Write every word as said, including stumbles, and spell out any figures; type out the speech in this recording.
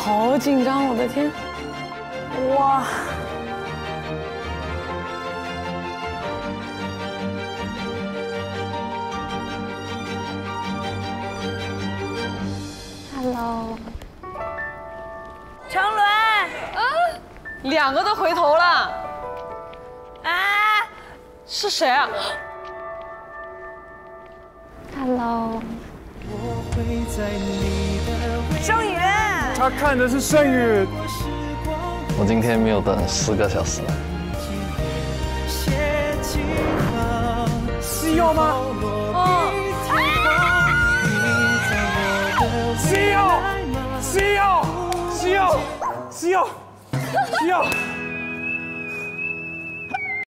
好紧张，我的天！哇！Hello， 程伦， 啊，两个都回头了， 啊， 是谁啊 ？Hello， 盛宇， 他看的是盛宇。 我今天没有等四个小时。 西柚吗？ 嗯。 西柚，西柚，西柚，西柚，西柚。